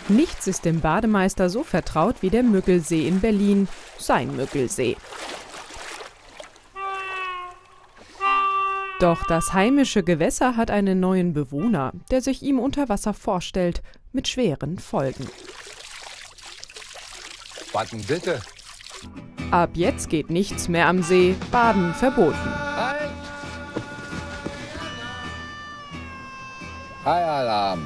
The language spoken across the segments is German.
Nichts ist dem Bademeister so vertraut wie der Müggelsee in Berlin, sein Müggelsee. Doch das heimische Gewässer hat einen neuen Bewohner, der sich ihm unter Wasser vorstellt, mit schweren Folgen. Warten bitte. Ab jetzt geht nichts mehr am See, Baden verboten. Halt! Haialarm.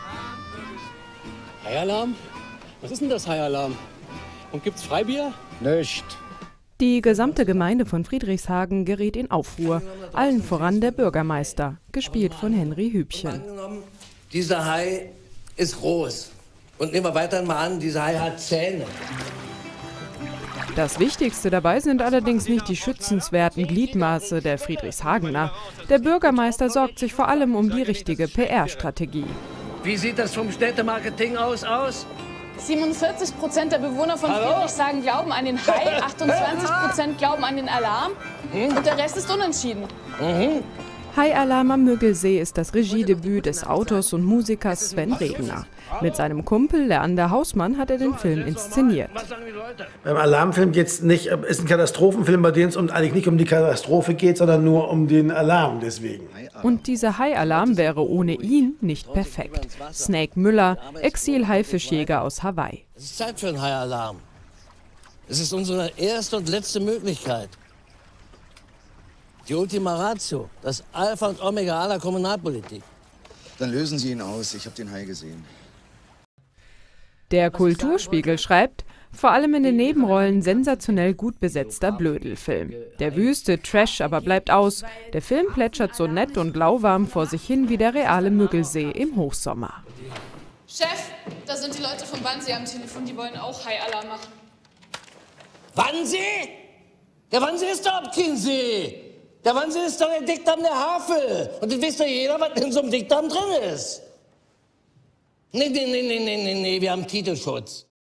Haialarm? Was ist denn das Haialarm? Und gibt's Freibier? Nicht. Die gesamte Gemeinde von Friedrichshagen gerät in Aufruhr, allen voran der Bürgermeister, gespielt von Henry Hübchen. Dieser Hai ist groß. Und nehmen wir weiter mal an, dieser Hai hat Zähne. Das Wichtigste dabei sind allerdings nicht die schützenswerten Gliedmaße der Friedrichshagener. Der Bürgermeister sorgt sich vor allem um die richtige PR-Strategie. Wie sieht das vom Städtemarketing aus? 47% der Bewohner von Friedrichshagen glauben an den Hai, 28% glauben an den Alarm und der Rest ist unentschieden. Haialarm am Müggelsee ist das Regiedebüt des Autors und Musikers Sven Regner. Mit seinem Kumpel Leander Hausmann hat er den Film inszeniert. Beim Alarmfilm geht's nicht, ist ein Katastrophenfilm, bei dem es eigentlich nicht um die Katastrophe geht, sondern nur um den Alarm deswegen. Und dieser Haialarm wäre ohne ihn nicht perfekt. Snake Müller, Exil-Haifischjäger aus Hawaii. Es ist Zeit für einen Haialarm. Es ist unsere erste und letzte Möglichkeit. Die Ultima Ratio, das Alpha und Omega aller Kommunalpolitik. Dann lösen Sie ihn aus. Ich habe den Hai gesehen. Der Kulturspiegel schreibt, vor allem in den Nebenrollen sensationell gut besetzter Blödelfilm. Der wüste Trash aber bleibt aus. Der Film plätschert so nett und lauwarm vor sich hin wie der reale Müggelsee im Hochsommer. Chef, da sind die Leute vom Wannsee am Telefon, die wollen auch Haialarm machen. Wannsee? Der Wannsee ist doch kein See. Der Wannsee ist doch der Dickdarm der Havel. Und das weiß doch jeder, was in so einem Dickdarm drin ist. Nee, wir haben Titelschutz.